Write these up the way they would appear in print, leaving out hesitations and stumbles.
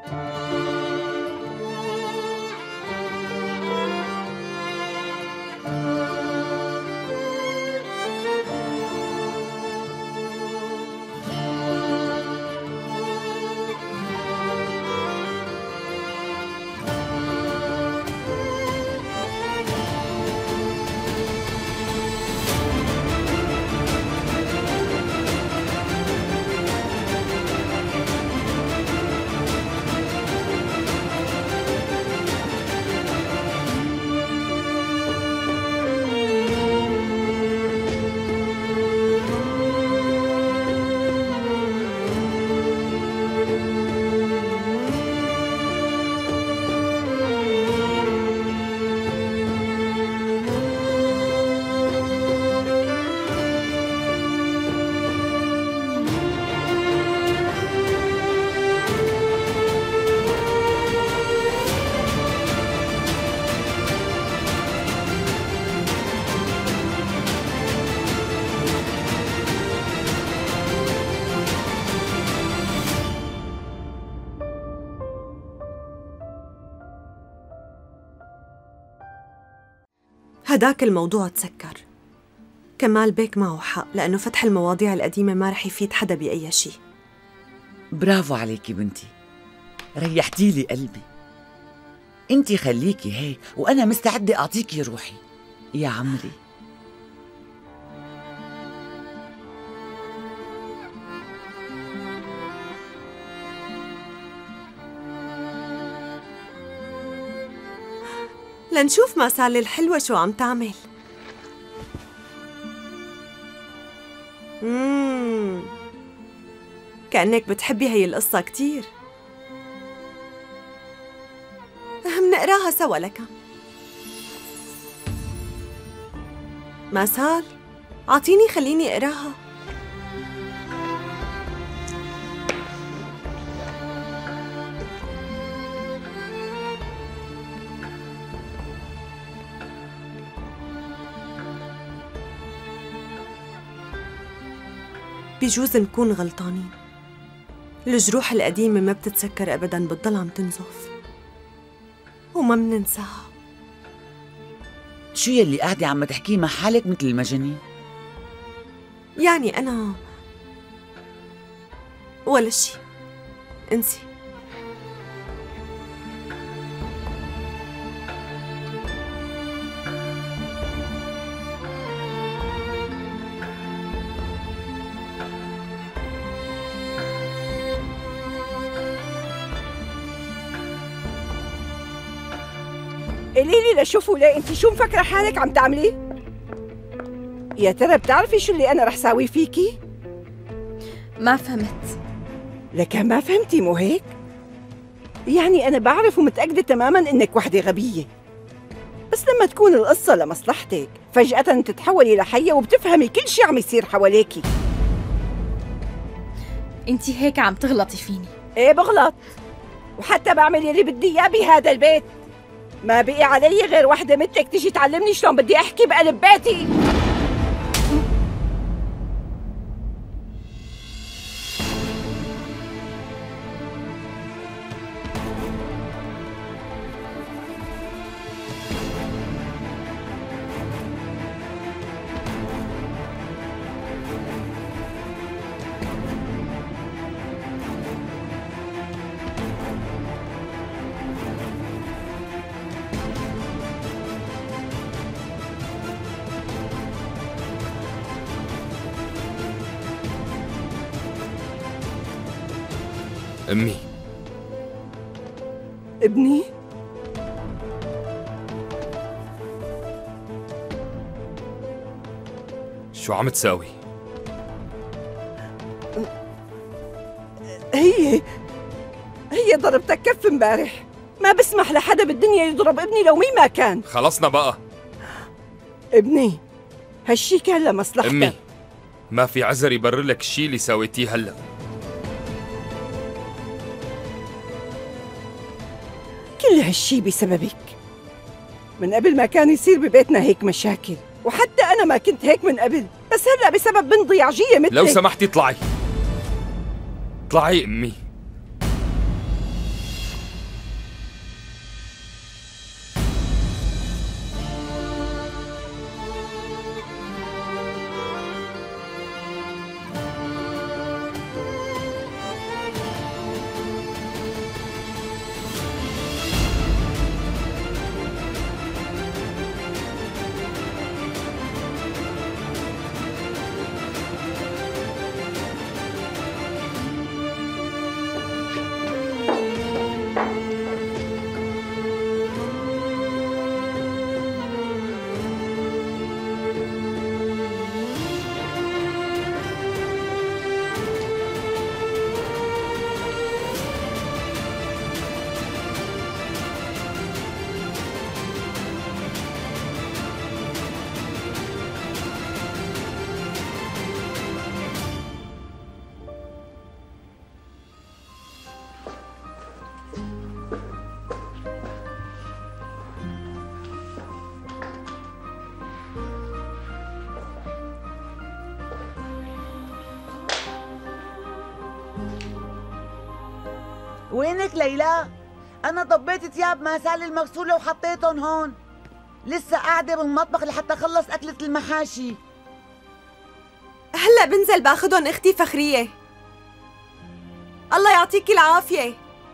هداك الموضوع تسكر. كمال بيك معه حق، لأنه فتح المواضيع القديمة ما رح يفيد حدا بأي شيء. برافو عليكي بنتي، ريحتي لي قلبي. انتي خليكي هيك وأنا مستعدة أعطيكي روحي يا عمري. لنشوف ما سالي الحلوة شو عم تعمل. كأنك بتحبي هي القصة كتير. منقراها سوا لك. مسال، عطيني خليني اقراها. بيجوز نكون غلطانين. الجروح القديمة ما بتتسكر أبداً، بتضل عم تنزف وما مننساها. شو يلي قاعدة عم تحكيه مع حالك مثل المجانين؟ يعني أنا ولا شي، انسي. قولي لي لشوفوا ليه انت شو مفكره حالك عم تعملي؟ يا ترى بتعرفي شو اللي انا رح ساوي فيكي؟ ما فهمت. لكن ما فهمتي مو هيك؟ يعني انا بعرف ومتأكدة تماما انك وحدة غبية، بس لما تكون القصة لمصلحتك فجأة تتحولي لحية وبتفهمي كل شي عم يصير حواليكي. انتي هيك عم تغلطي فيني. ايه بغلط، وحتى بعمل يلي بدي اياه بهذا البيت. ما بقي علي غير وحدة مثلك تيجي تعلمني شلون بدي احكي بقلب بيتي. أمي. ابني؟ شو عم تساوي؟ هي ضربتك كف امبارح. ما بسمح لحدا بالدنيا يضرب ابني لو مين ما كان. خلصنا بقى. ابني هالشي كان لمصلحتك. أمي، ما في عذر يبرر لك الشي اللي سويتيه هلا. كل هالشي بسببك. من قبل ما كان يصير ببيتنا هيك مشاكل، وحتى أنا ما كنت هيك من قبل، بس هلأ بسبب بنت ضياعجية مثلك. لو سمحتي اطلعي. اطلعي أمي. وينك ليلى؟ أنا ضبيت تياب ماسالي المغسولة وحطيتهم هون، لسه قاعدة بالمطبخ لحتى خلص أكلة المحاشي. هلأ بنزل باخدهم أختي فخرية. الله يعطيكي العافية.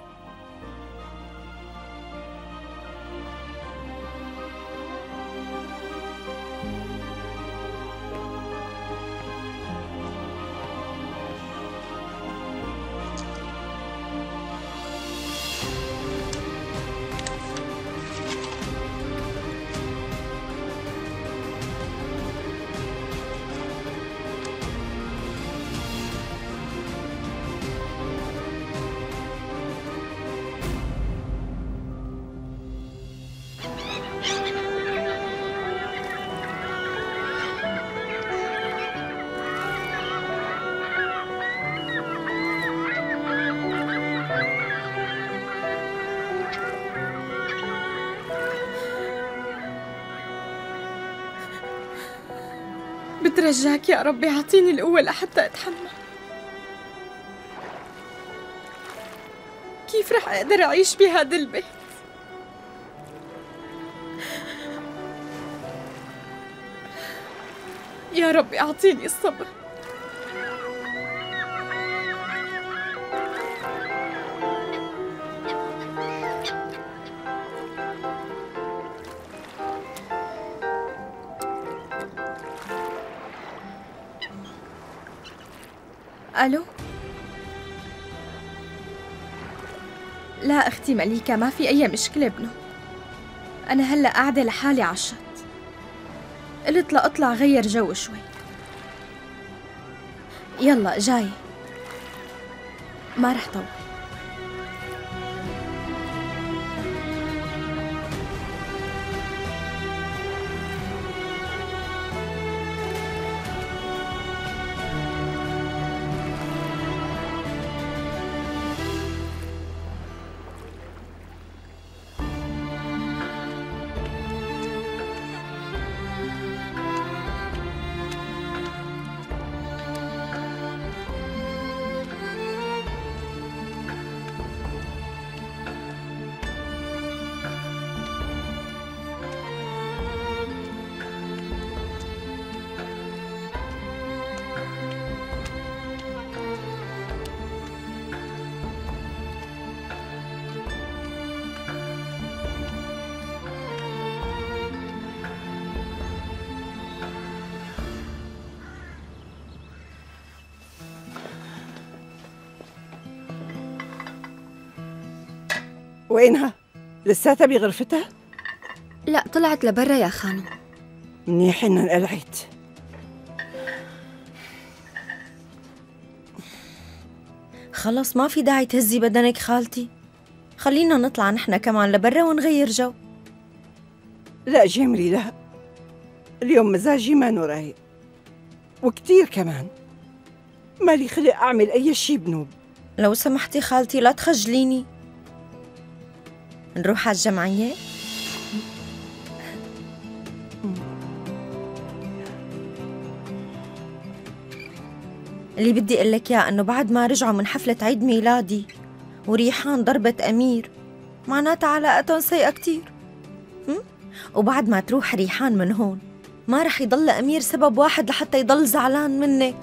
بترجاك يا ربي اعطيني القوة لحتى اتحمل. كيف رح اقدر اعيش بهذا البيت؟ يا ربي اعطيني الصبر. الو؟ لا اختي مليكة، ما في اي مشكلة ابنه. انا هلا قاعدة لحالي على الشط، قلت لا اطلع غير جو شوي. يلا جاي، ما رح طول. وينها؟ لساتها بغرفتها؟ لا طلعت لبرا يا خانم. منيح إنها انقلعت. خلص ما في داعي تهزي بدنك خالتي، خلينا نطلع نحن كمان لبرا ونغير جو. لا جمري لا، اليوم مزاجي ما رايق، وكتير كمان مالي خلق أعمل أي شي بنوب. لو سمحتي خالتي لا تخجليني. نروح على الجمعية؟ اللي بدي اقول لك اياه انه بعد ما رجعوا من حفلة عيد ميلادي وريحان ضربت امير، معناتها علاقتهم سيئة كتير. وبعد ما تروح ريحان من هون ما رح يضل امير سبب واحد لحتى يضل زعلان منك.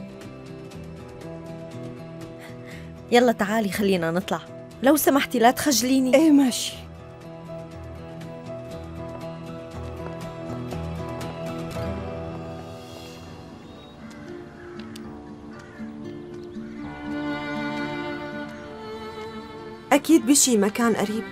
يلا تعالي خلينا نطلع، لو سمحتي لا تخجليني. ايه ماشي. أكيد بشي مكان قريب.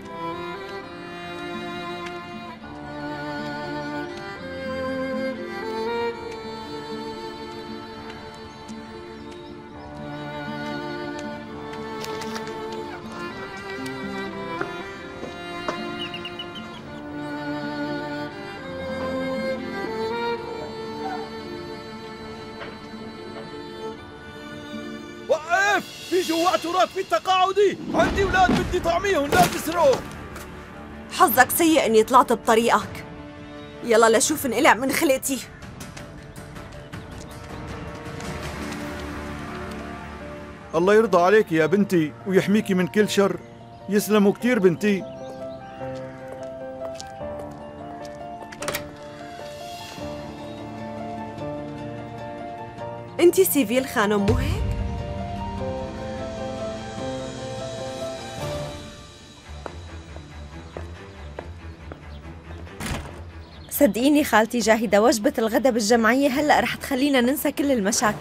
في جوات وراك في التقاعدي، عندي ولاد بدي طعميهم لا تسرقوا. حظك سيء اني طلعت بطريقك. يلا لشوف انقلع من خلقتي. الله يرضى عليك يا بنتي ويحميكي من كل شر. يسلموا كتير بنتي. انتي سيفيل خانم مو هيك؟ صدقيني خالتي جاهدة، وجبة الغداء بالجمعية هلأ رح تخلينا ننسى كل المشاكل.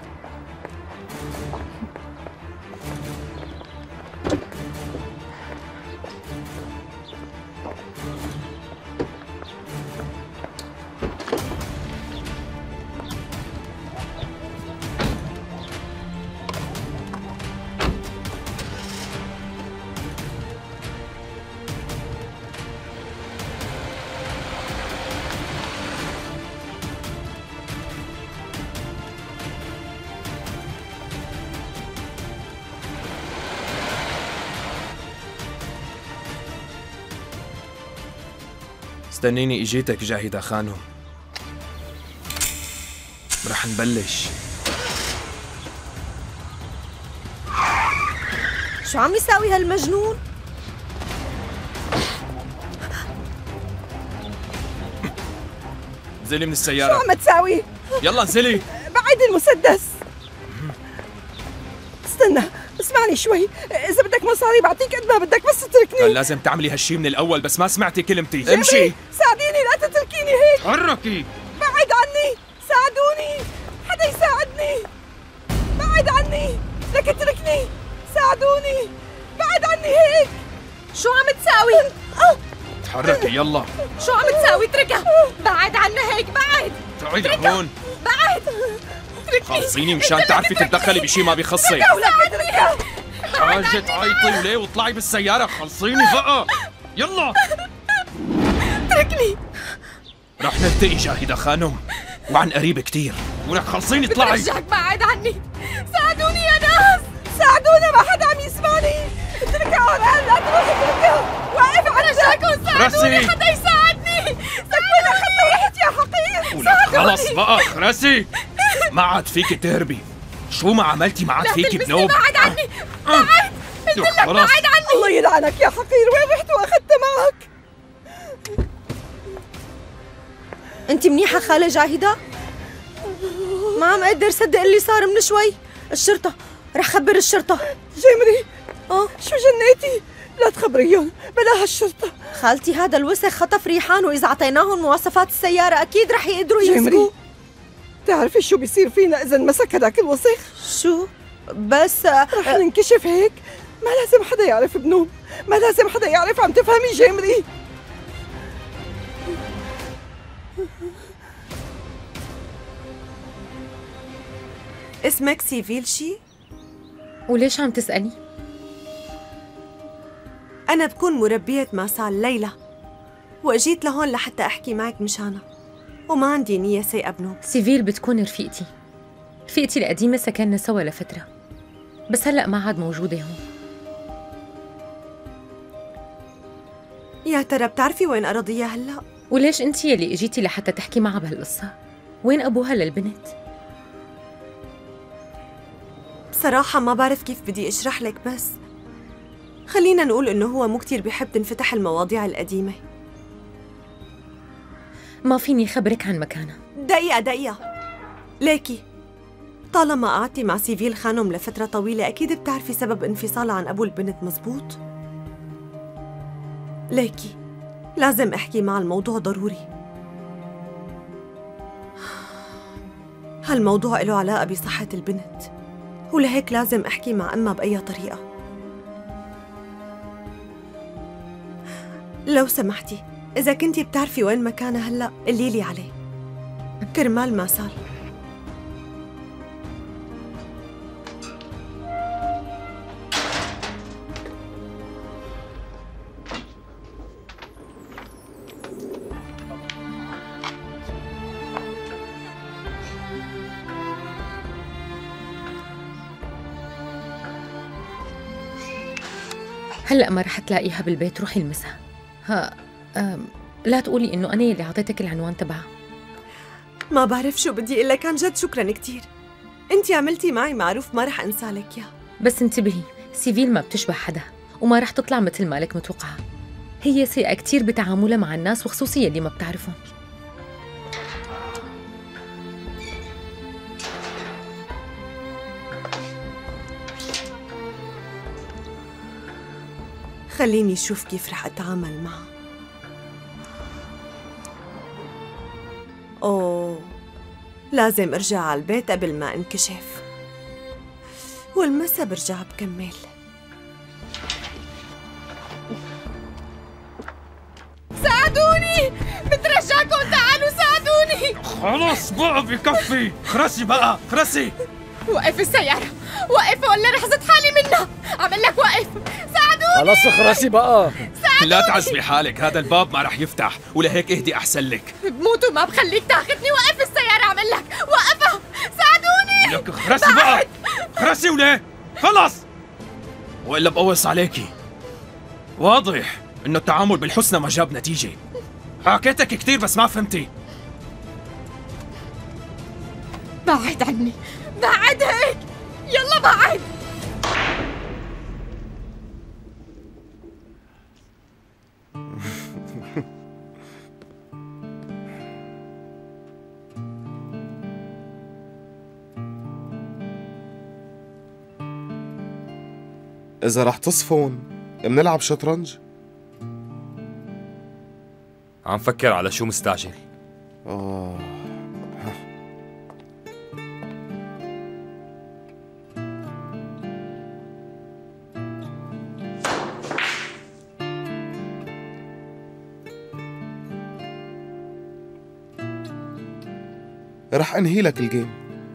استنيني اجيتك جاهدة خانم. رح نبلش. شو عم يساوي هالمجنون؟ انزلي من شو السيارة. عم تساوي؟ يلا انزلي. بعد المسدس. استنى اسمعني شوي، إذا بدك مصاري بعطيك قد ما بدك، بس كان اتركني. لازم تعملي هالشي من الأول، بس ما سمعتي كلمتي. جيمري، امشي. ساعديني لا تتركيني هيك. حركي. بعد عني، ساعدوني، حدا يساعدني. بعد عني، لك اتركني، ساعدوني، بعد عني هيك. شو عم تساوي؟ تحركي يلا. شو عم تساوي؟ اتركها، بعد عنا هيك، بعد تعي هون. بعد. خلصيني مشان تعرفي تتدخلي بشي ما بيخصك. ولك اتركها. حاجة تعيطي وليه واطلعي بالسيارة. خلصيني بقى. يلا. اتركني. رح نلتقي جاهدة خانم، وعن قريب كتير. ولك خلصيني اطلعي. برجعك، بعد عني. ساعدوني يا ناس. ساعدونا، ما حدا عم يسمعني. اتركها هون، لا تروح اتركها. واقف عندك. برجعكم ساعدوني، راسي. حدا يساعدني. سكبنا خدنا ورحت يا حقير. ولك خلص بقى خرسي. ما عاد فيك تهربي. شو ما عملتي ما عاد فيك بنوب. بعد عني، بعد. قلت لك خلص. بعد عني. الله يلعنك يا حقير، وين رحت واخذت معك؟ انت منيحة خالة جاهدة؟ ما عم اقدر صدق اللي صار من شوي. الشرطة، رح خبر الشرطة. جيمري، شو جنيتي؟ لا تخبريهم، بلا هالشرطة. خالتي هذا الوسخ خطف ريحان، وإذا أعطيناهم مواصفات السيارة أكيد رح يقدروا جيمري، يمسكوه. بتعرفي شو بيصير فينا إذا انمسك هداك الوسخ؟ شو؟ بس رح ننكشف هيك. ما لازم حدا يعرف بنوب، ما لازم حدا يعرف. عم تفهمي جيمري؟ اسمك سيفيل شي؟ وليش عم تسألي؟ أنا بكون مربية ماسال ليلى، وأجيت لهون لحتى أحكي معك مشانها، وما عندي نية سيئة بنوب. سيفيل بتكون رفيقتي القديمة، سكننا سوا لفترة، بس هلأ ما عاد موجودة هون. يا ترى بتعرفي وين أراضيها هلأ؟ وليش انت يلي اجيتي لحتى تحكي معها بهالقصة؟ وين أبوها للبنت؟ بصراحة ما بعرف كيف بدي أشرح لك، بس خلينا نقول إنه هو مو كتير بيحب تنفتح المواضيع القديمة. ما فيني خبرك عن مكانها. دقيقة ليكي، طالما قعدتي مع سيفيل خانم لفترة طويلة أكيد بتعرفي سبب انفصالها عن أبو البنت، مزبوط؟ ليكي لازم أحكي مع الموضوع ضروري. هالموضوع له علاقة بصحة البنت، ولهيك لازم أحكي مع أمها بأي طريقة. لو سمحتي إذا كنتي بتعرفي وين مكانها هلأ قليلي عليه، كرمال ما صار. هلأ ما رح تلاقيها بالبيت، روحي المسها. لا تقولي إنه أنا اللي عطيتك العنوان تبعها. ما بعرف شو بدي أقول لك، عن جد شكراً كتير. أنتي عملتي معي معروف ما رح أنسى لك إياه. بس انتبهي، سيفيل ما بتشبه حدا وما رح تطلع مثل ما لك متوقعة. هي سيئة كتير بتعاملها مع الناس وخصوصية اللي ما بتعرفهم. خليني أشوف كيف رح أتعامل معها. أوه، لازم أرجع على البيت قبل ما انكشف، والمسا برجع بكمل. ساعدوني، بترجاكم تعالوا ساعدوني. خلص بقى بكفي، خرسي بقى خرسي. وقف السيارة، وقف ولا رح زت حالي منها. عمل لك وقف، ساعدوني. خلص خرسي بقى. لا تعذبي حالك، هذا الباب ما رح يفتح، ولهيك اهدي احسن لك. بموت وما بخليك تاخذني. وقف السيارة، عمل لك وقفها. ساعدوني. لك خرسي بقى، خرسي وليه؟ خلص، والا بقوص عليكي. واضح انه التعامل بالحسنى ما جاب نتيجة. حكيتك كثير بس ما فهمتي. بعد عني، بعد هيك، يلا بعد. إذا رح تصفون منلعب شطرنج؟ عم فكر على شو مستعجل. رح أنهي لك الجيم.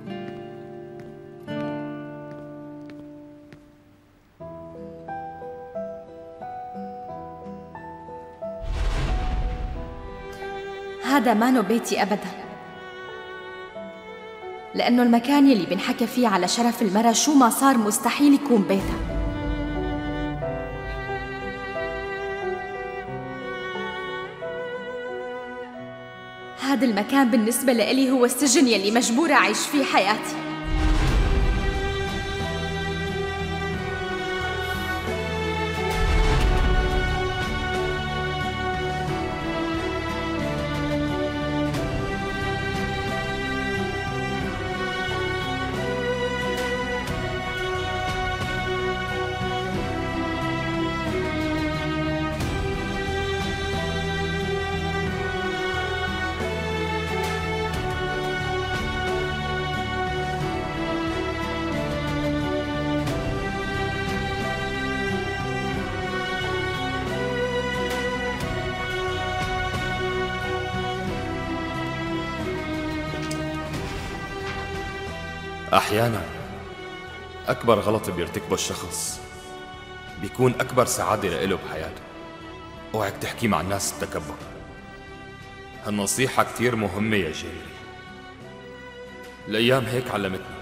هذا مانو بيتي أبداً، لأنه المكان يلي بنحكى فيه على شرف المرأة شو ما صار مستحيل يكون بيتها. هذا المكان بالنسبة لإلي هو السجن يلي مجبورة أعيش فيه حياتي. أحياناً أكبر غلط بيرتكبه الشخص بيكون أكبر سعادة لإله بحياته. اوعك تحكي مع الناس التكبر. هالنصيحة كتير مهمة يا جيري، الأيام هيك علمتني.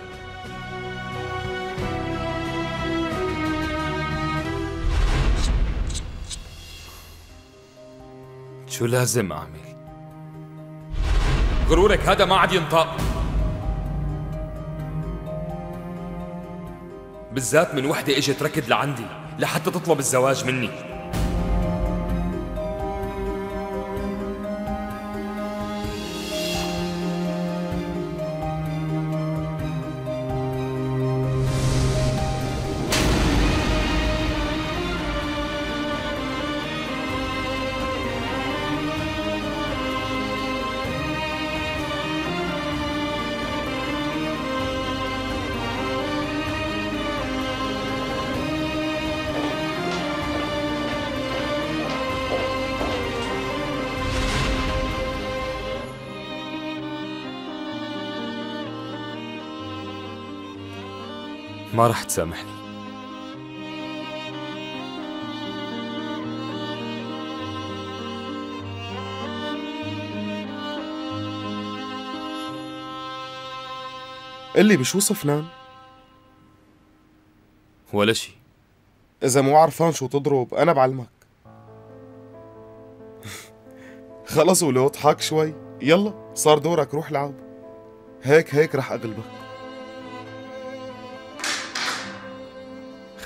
شو لازم أعمل؟ غرورك هذا ما عاد ينطق، بالذات من وحدة اجت ركض لعندي لحتى تطلب الزواج مني. ما رح تسامحني. قلي بشو صفنان؟ ولا شي. إذا مو عرفان شو تضرب أنا بعلمك. خلص ولو اضحك شوي، يلا صار دورك، روح لعب. هيك رح أغلبك.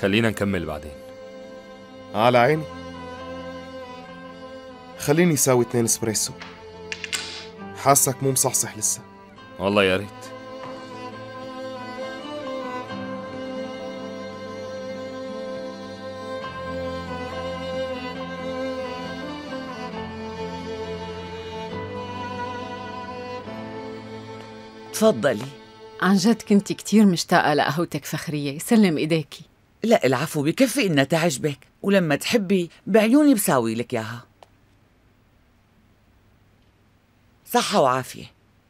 خلينا نكمل بعدين. على عيني. خليني ساوي 2 اسبريسو. حاسك مو مصحصح لسه. والله يا ريت. تفضلي. عن جد كنت كتير مشتاقة لقهوتك فخرية، سلم إيديكي. لا العفو، بكفي إنها تعجبك، ولما تحبي بعيوني بساوي لك إياها. صحة وعافية.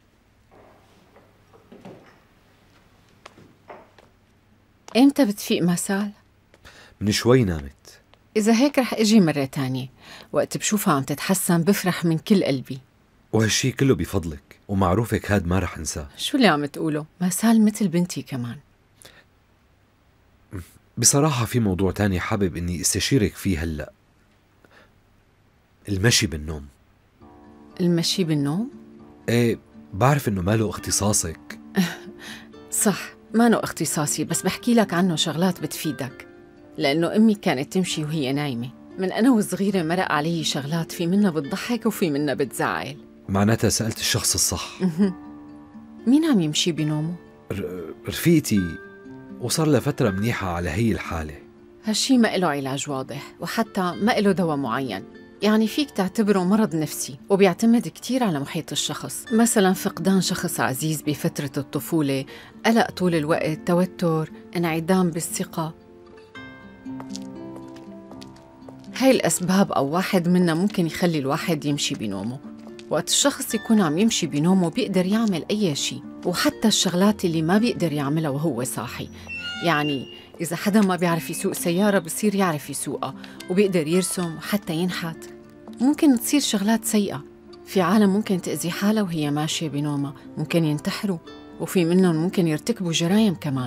إمتى بتفيق مسال؟ من شوي نامت. إذا هيك رح أجي مرة تانية، وقت بشوفها عم تتحسن بفرح من كل قلبي. وهالشي كله بفضلك، ومعروفك هاد ما رح انساه. شو اللي عم تقوله؟ مسال مثل بنتي كمان. بصراحة في موضوع تاني حابب إني استشيرك فيه هلأ. المشي بالنوم. المشي بالنوم؟ ايه بعرف إنه ماله اختصاصك. صح، مانو اختصاصي، بس بحكي لك عنه شغلات بتفيدك. لأنه أمي كانت تمشي وهي نايمة، من أنا وصغيرة مرق علي شغلات في منها بتضحك وفي منها بتزعل. معناتها سألت الشخص الصح. مين عم يمشي بنومه؟ رفيقتي، وصار لها فترة منيحة على هي الحالة. هالشي ما إله علاج واضح، وحتى ما إله دواء معين. يعني فيك تعتبره مرض نفسي، وبيعتمد كتير على محيط الشخص. مثلا فقدان شخص عزيز بفترة الطفولة، قلق طول الوقت، توتر، انعدام بالثقة. هاي الأسباب أو واحد منها ممكن يخلي الواحد يمشي بنومه. وقت الشخص يكون عم يمشي بنومه بيقدر يعمل أي شيء، وحتى الشغلات اللي ما بيقدر يعملها وهو صاحي. يعني إذا حدا ما بيعرف يسوق سيارة بصير يعرف يسوقها، وبيقدر يرسم وحتى ينحت. ممكن تصير شغلات سيئة. في عالم ممكن تأذي حالها وهي ماشية بنومها، ممكن ينتحروا، وفي منهم ممكن يرتكبوا جرائم كمان.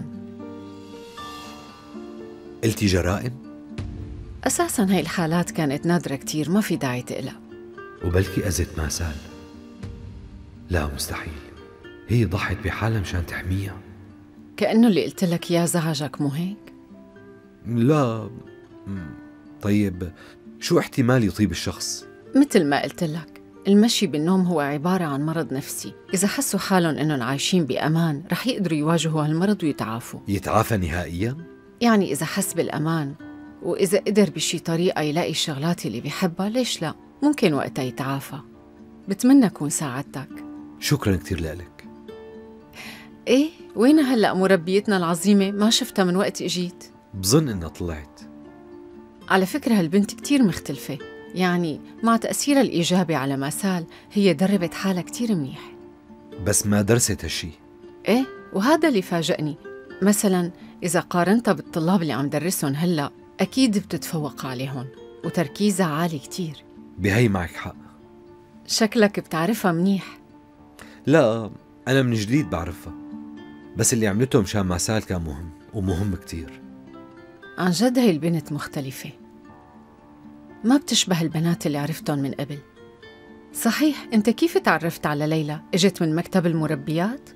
قلتي جرائم؟ أساساً هاي الحالات كانت نادرة كتير، ما في داعي تقلق. وبلكي أذت مسال. لا مستحيل، هي ضحت بحالها مشان تحميها. كأنه اللي قلت لك يا زعجك، مو هيك؟ لا. طيب شو احتمال يطيب الشخص؟ مثل ما قلت لك، المشي بالنوم هو عبارة عن مرض نفسي. إذا حسوا حالهم إنهم عايشين بأمان رح يقدروا يواجهوا هالمرض ويتعافوا. يتعافى نهائياً؟ يعني إذا حس بالأمان، وإذا قدر بشي طريقة يلاقي الشغلات اللي بيحبها، ليش لا؟ ممكن وقتها يتعافى. بتمنى أكون ساعدتك. شكراً كتير لك. إيه، وين هلأ مربيتنا العظيمة؟ ما شفتها من وقت إجيت. بظن إنها طلعت. على فكرة هالبنت كتير مختلفة، يعني مع تأثيرها الإيجابي على مسال هي دربت حالها كتير منيح. بس ما درست هالشي. إيه، وهذا اللي فاجأني. مثلا إذا قارنتها بالطلاب اللي عم درسهم هلأ، أكيد بتتفوق عليهم، وتركيزها عالي كتير. بهي معك حق. شكلك بتعرفها منيح. لا، أنا من جديد بعرفها، بس اللي عملته مشان مسال كان مهم، ومهم كتير. عن جد هاي البنت مختلفة، ما بتشبه البنات اللي عرفتهم من قبل. صحيح، أنت كيف تعرفت على ليلى؟ إجت من مكتب المربيات؟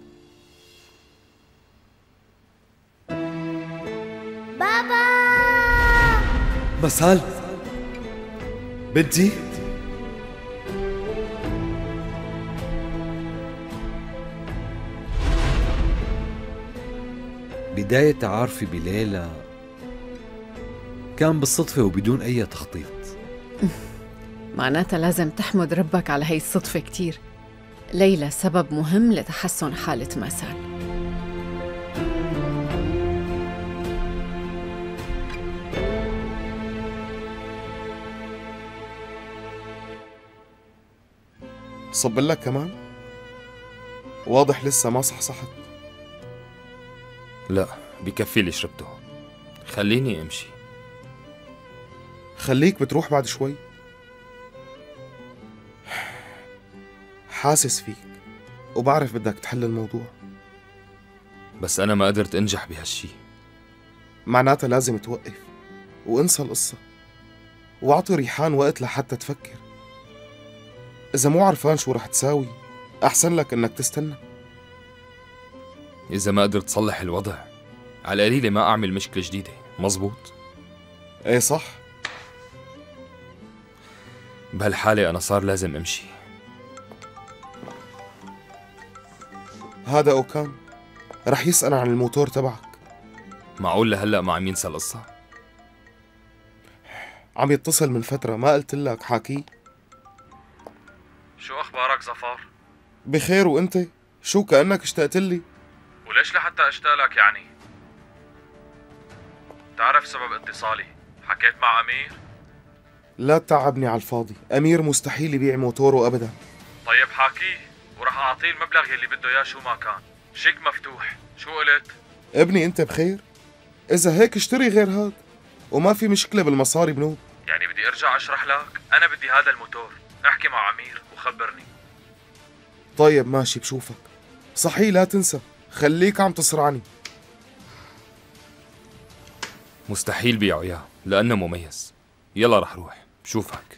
بابا مسال بنتي. بداية تعارفي بليلى كان بالصدفة وبدون أي تخطيط. معناتها لازم تحمد ربك على هاي الصدفة كتير. ليلى سبب مهم لتحسن حالة مسال. صب لك كمان؟ واضح لسه ما صحصحت. لا، بكفي اللي شربته، خليني امشي. خليك بتروح بعد شوي. حاسس فيك وبعرف بدك تحل الموضوع، بس أنا ما قدرت أنجح بهالشي. معناتها لازم توقف وانسى القصة، واعطي ريحان وقت لحتى تفكر. إذا مو عرفان شو رح تساوي، أحسن لك إنك تستنى. إذا ما قدرت تصلح الوضع، على قليلة ما أعمل مشكلة جديدة. مزبوط؟ ايه صح. بهالحالة أنا صار لازم أمشي. هذا أوكان رح يسأل عن الموتور تبعك. معقول لهلأ ما عم ينسى القصة؟ عم يتصل من فترة، ما قلت لك حاكي؟ شو أخبارك ظفر؟ بخير، وأنت؟ شو كأنك اشتقت لي؟ وليش لحتى اشتاق لك يعني؟ تعرف سبب اتصالي؟ حكيت مع أمير؟ لا تتعبني على الفاضي، أمير مستحيل يبيع موتوره أبدا. طيب حاكيه ورح أعطيه المبلغ يلي بده إياه شو ما كان، شيك مفتوح، شو قلت؟ ابني أنت بخير؟ إذا هيك اشتري غير هاد، وما في مشكلة بالمصاري بنوب. يعني بدي أرجع أشرح لك؟ أنا بدي هذا الموتور، احكي مع أمير وخبرني. طيب ماشي، بشوفك. صحيح لا تنسى، خليك عم تصرعني. مستحيل بيعوا إياه لأنه مميز. يلا رح روح، بشوفك.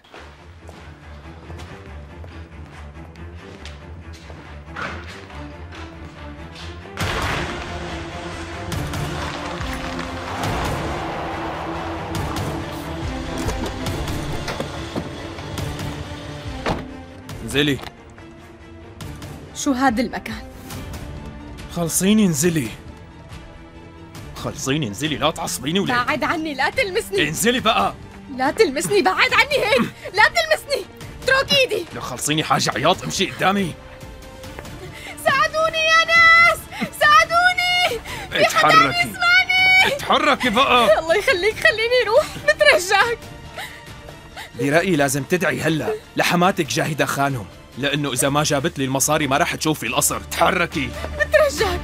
انزلي. شو هاد المكان؟ خلصيني انزلي. خلصيني انزلي، لا تعصبيني ولا. بعد عني، لا تلمسني. انزلي بقى. لا تلمسني، بعد عني هيك. لا تلمسني، اترك ايدي. لو خلصيني حاجة عياط امشي قدامي. ساعدوني يا ناس، ساعدوني. اتحركي اتحركي بقى. الله يخليك خليني اروح، بترجاك. برأيي لازم تدعي هلا لحماتك جاهدة خانهم، لأنه إذا ما جابت لي المصاري ما رح تشوفي القصر. تحركي بترجاك.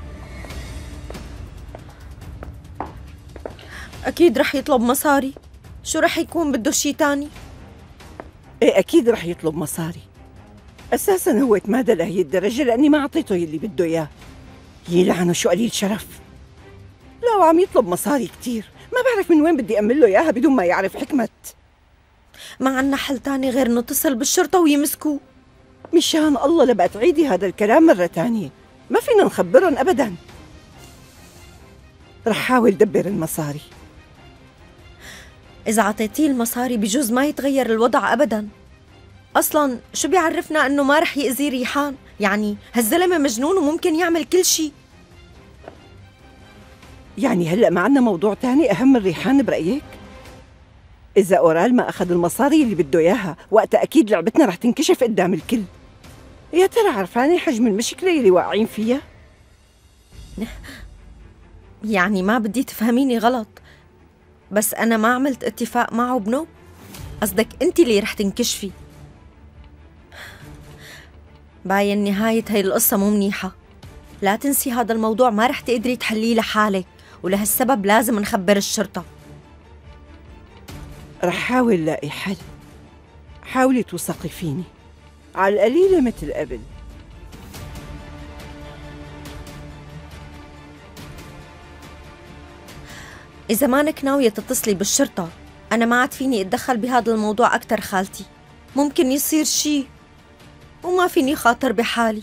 أكيد رح يطلب مصاري. شو رح يكون بده شي تاني؟ ايه أكيد رح يطلب مصاري. أساساً هو تمادى لهي الدرجة لأني ما أعطيته يلي بده إياه. يلعنه شو قليل شرف. لا وعم يطلب مصاري كتير، ما بعرف من وين بدي أمل له إياها بدون ما يعرف حكمة. ما عنا حل تاني غير نتصل بالشرطة ويمسكوه. مشان الله لبقى تعيدي هذا الكلام مرة تانية، ما فينا نخبرهم أبداً. رح حاول دبر المصاري. إذا عطيتيه المصاري بجوز ما يتغير الوضع أبداً. أصلاً شو بيعرفنا إنه ما رح يأذي ريحان؟ يعني هالزلمة مجنون وممكن يعمل كل شي. يعني هلأ ما عنا موضوع تاني أهم من ريحان برأيك؟ إذا أورال ما أخذ المصاري اللي بده إياها وقتها أكيد لعبتنا رح تنكشف قدام الكل. يا ترى عرفانة حجم المشكلة اللي واقعين فيها؟ يعني ما بدي تفهميني غلط، بس أنا ما عملت اتفاق معه بنوب. قصدك أنت اللي رح تنكشفي. باين نهاية هاي القصة مو منيحة. لا تنسي هذا الموضوع ما رح تقدري تحليه لحالك، ولهالسبب لازم نخبر الشرطة. رح حاول لاقي حل. حاولي توثقي فيني على القليلة مثل قبل. إذا مانك ناوية تتصلي بالشرطة أنا ما عاد فيني أتدخل بهذا الموضوع أكتر خالتي. ممكن يصير شي وما فيني خاطر بحالي.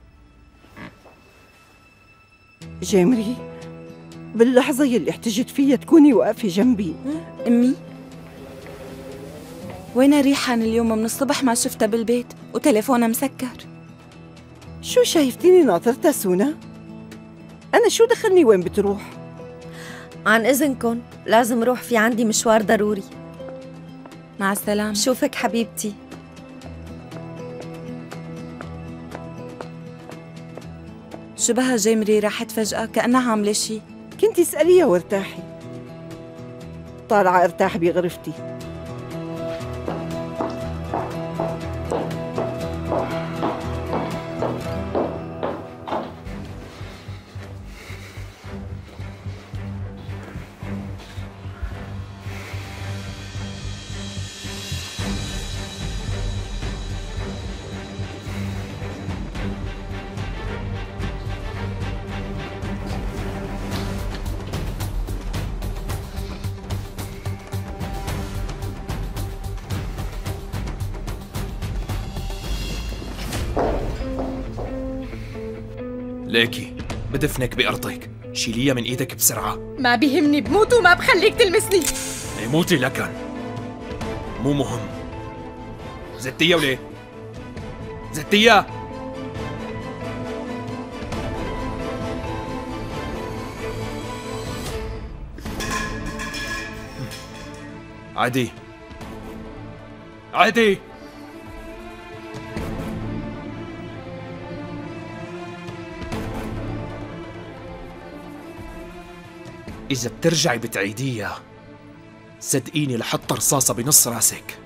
جيمري، باللحظة يلي احتجت فيها تكوني واقفة جنبي. أمي، وين ريحان اليوم؟ من الصبح ما شفتها بالبيت وتليفونها مسكر. شو شايفتيني ناطرتها سونا؟ أنا شو دخلني وين بتروح؟ عن إذنكن لازم روح، في عندي مشوار ضروري. مع السلامة. شوفك حبيبتي. شو بها جيمري راحت فجأة كأنها عاملة شي؟ كنتي اسأليها وارتاحي. طالعة ارتاح بغرفتي. ليكي بدفنك بأرضك، شيليها من ايدك بسرعة. ما بيهمني، بموت وما بخليك تلمسني. موتي لكن مو مهم. زتيها وليه؟ زتيها. عادي عادي. إذا بترجعي بتعيديها صدقيني لحط رصاصة بنص راسك.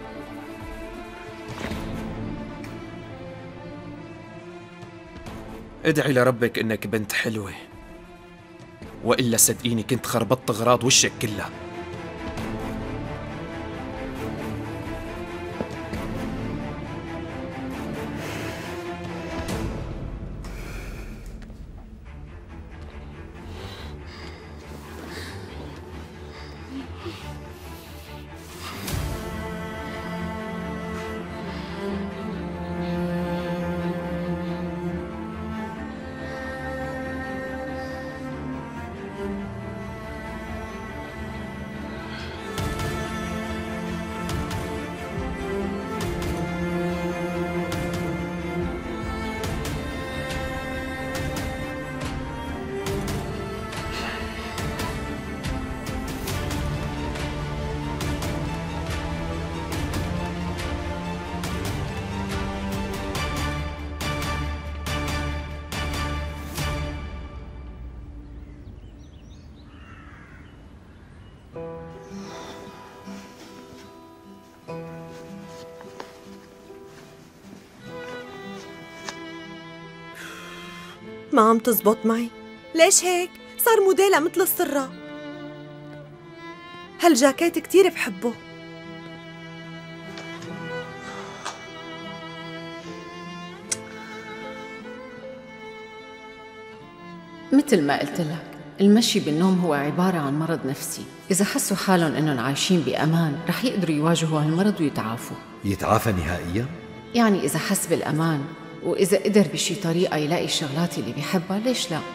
ادعي لربك إنك بنت حلوة، وإلا صدقيني كنت خربطت أغراض وشك كلها. ما عم تزبط معي. ليش هيك؟ صار موديلها مثل السرة. هالجاكيت كتير بحبه. مثل ما قلت لك، المشي بالنوم هو عبارة عن مرض نفسي. إذا حسوا حالهم إنهم عايشين بأمان رح يقدروا يواجهوا هالمرض ويتعافوا. يتعافى نهائياً؟ يعني إذا حس بالأمان وإذا قدر بشي طريقة يلاقي الشغلات اللي بيحبها، ليش لا؟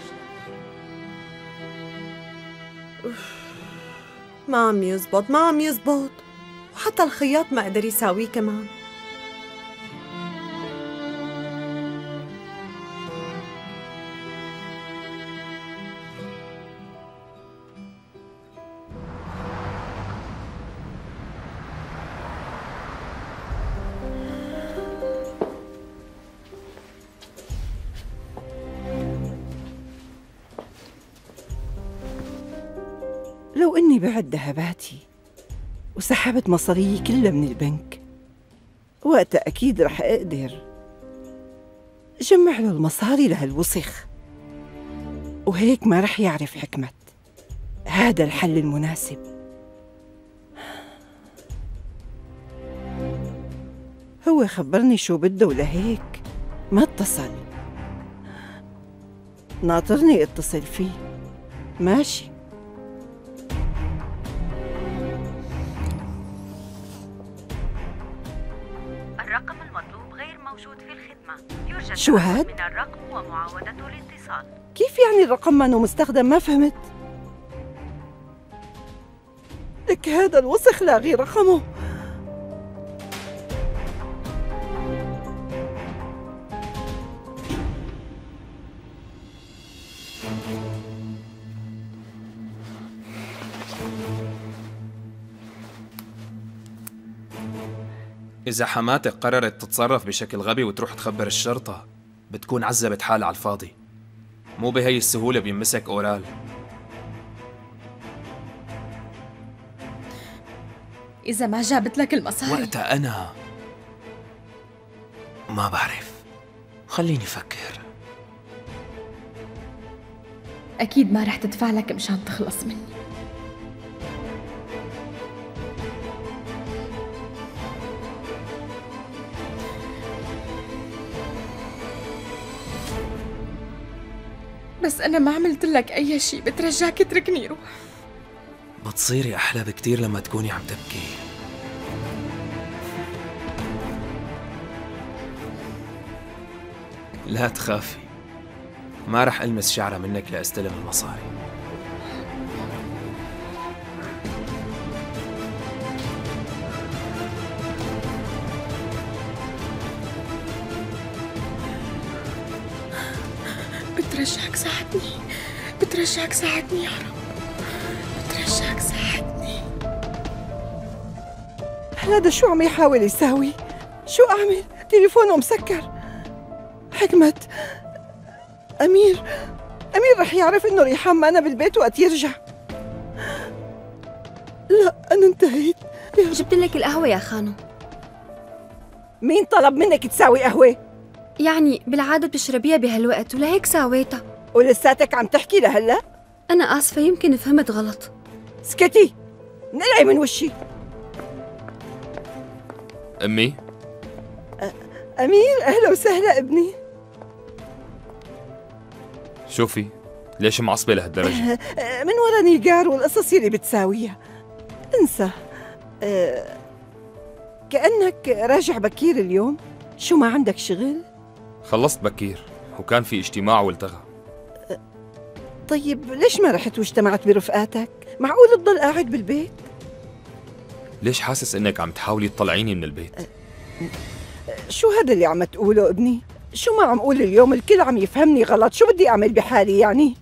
ما عم يزبط، ما عم يزبط، وحتى الخياط ما قدر يساويه كمان. لو إني بعت ذهباتي وسحبت مصاريي كلها من البنك، وقتها أكيد رح أقدر جمع له المصاري لهالوسخ، وهيك ما رح يعرف حكمة. هذا الحل المناسب. هو خبرني شو بده ولهيك ما اتصل. ناطرني اتصل فيه. ماشي. الرقم المطلوب غير موجود في الخدمة. يرجى شو هاد؟ من الرقم ومعاودة الاتصال. كيف يعني الرقم ما مستخدم؟ ما فهمت. لك هذا الوسخ لاغي رقمه. إذا حماتك قررت تتصرف بشكل غبي وتروح تخبر الشرطة بتكون عذبت حالها على الفاضي. مو بهي السهولة بيمسك أورال. إذا ما جابت لك المصاري وقتها أنا ما بعرف. خليني أفكر. أكيد ما رح تدفع لك مشان تخلص مني. بس أنا ما عملت لك أي شيء، بترجاك اتركني روح. بتصيري أحلى بكتير لما تكوني عم تبكي. لا تخافي، ما رح ألمس شعرة منك لأستلم المصاري. بترجاك ساعدني، بترجاك ساعدني يا رب، بترجاك ساعدني. هذا شو عم يحاول يساوي؟ شو أعمل؟ تليفونه مسكر. حكمت، أمير رح يعرف إنه ريحان معنا بالبيت وقت يرجع. لا أنا انتهيت. جبت لك القهوة يا خانم. مين طلب منك تساوي قهوة؟ يعني بالعادة بتشربيها بهالوقت ولهيك ساويتها. ولساتك عم تحكي لهلا؟ أنا آسفة، يمكن فهمت غلط. اسكتي، نلعي من وشي. أمي؟ أمير، أهلا وسهلا ابني. شوفي، ليش معصبة لهالدرجة؟ من ورا نيجار والقصص اللي بتساويها. انسى. كأنك راجع بكير اليوم. شو ما عندك شغل؟ خلصت بكير وكان في اجتماع والتغى. طيب ليش ما رحت واجتمعت برفقاتك؟ معقول تضل قاعد بالبيت؟ ليش حاسس انك عم تحاولي تطلعيني من البيت؟ شو هذا اللي عم تقوله ابني؟ شو ما عم قول اليوم الكل عم يفهمني غلط. شو بدي أعمل بحالي يعني؟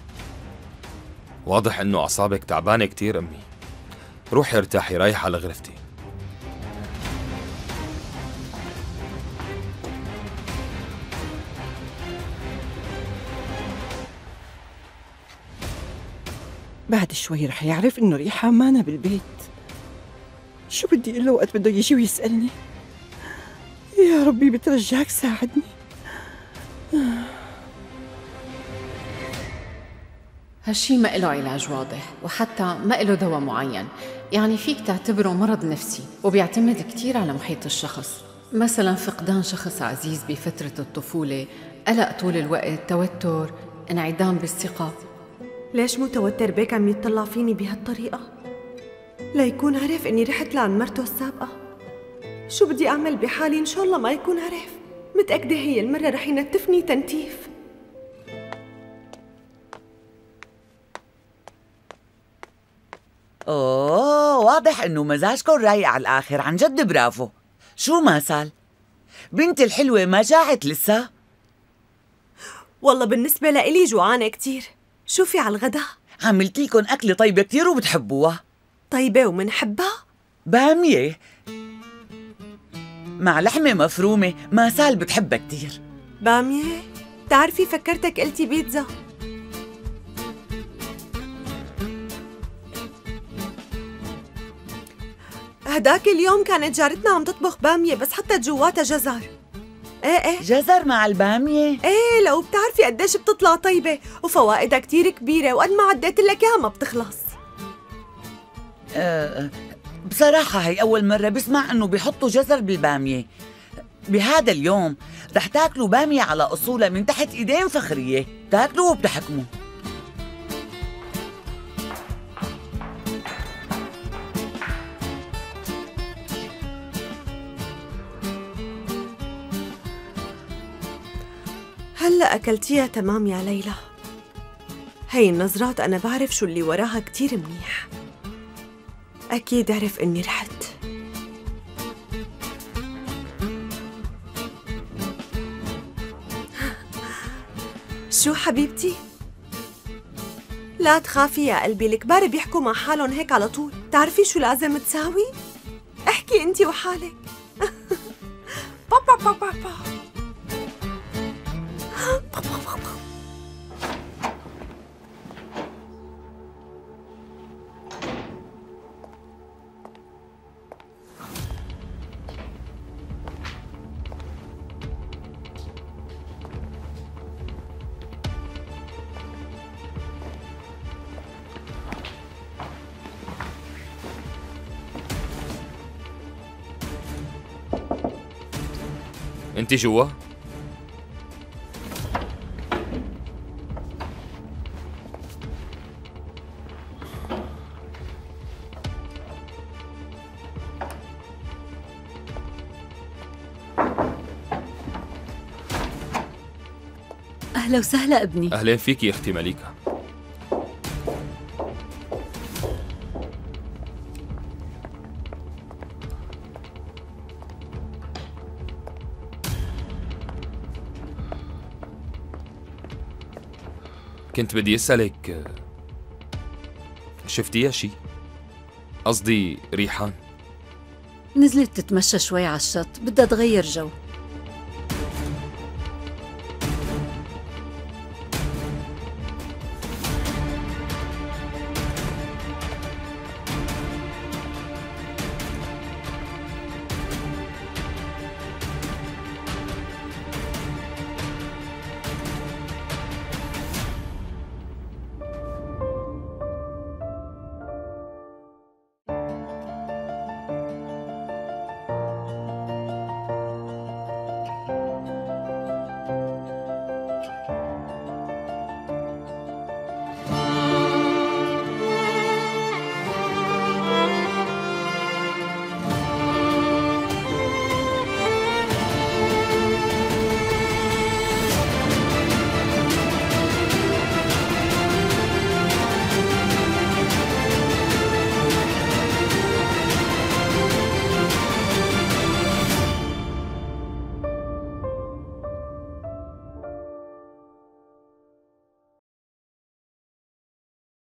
واضح انه اعصابك تعبانة كتير أمي. روحي ارتاحي، رايحة على غرفتي. بعد شوي رح يعرف إنه ريحان مانا بالبيت. شو بدي أقول له وقت بده يجي ويسألني؟ يا ربي بترجاك ساعدني. هالشي ما له علاج واضح، وحتى ما له دواء معين. يعني فيك تعتبره مرض نفسي وبيعتمد كتير على محيط الشخص. مثلا فقدان شخص عزيز بفترة الطفولة، قلق طول الوقت، توتر، انعدام بالثقة. ليش متوتر بيك عم يطلع فيني بهالطريقة؟ ليكون عرف إني رحت لعند مرته السابقة. شو بدي أعمل بحالي؟ إن شاء الله ما يكون عرف. متأكدة هي المرة رح ينتفني تنتيف. أوه، واضح إنه مزاجكم رايق على الآخر. عن جد برافو. شو ما صار؟ بنتي الحلوة ما جاعت لسه؟ والله بالنسبة لإلي جوعانة كتير. شو في على الغدا؟ عملت لكم أكلة طيبة كتير وبتحبوها. طيبة ومنحبها؟ بامية مع لحمة مفرومة، ما سال بتحبها كتير. بامية؟ بتعرفي فكرتك قلتي بيتزا. هداك اليوم كانت جارتنا عم تطبخ بامية بس حطت جواتها جزر. ايه جزر مع البامية؟ ايه، لو بتعرفي قديش بتطلع طيبة وفوائدها كتير كبيرة، وقد ما عديت لك اياها ما بتخلص. بصراحة هي أول مرة بسمع إنه بيحطوا جزر بالبامية. بهذا اليوم رح تاكلوا بامية على أصولها من تحت إيدين فخرية، تاكلوا وبتحكموا. هلأ أكلتيها تمام يا ليلى. هي النظرات أنا بعرف شو اللي وراها كتير منيح. أكيد عرف إني رحت. شو حبيبتي؟ لا تخافي يا قلبي، الكبار بيحكوا مع حالهم هيك على طول. تعرفي شو لازم تساوي؟ احكي انتي وحالك. بابا بابا بابا. انت جوا؟ أهلا وسهلا ابني. أهلين فيكي أختي مليكة. كنت بدي أسألك، شفتيها شي؟ قصدي ريحان. نزلت تتمشى شوي على الشط، بدها تغير جو.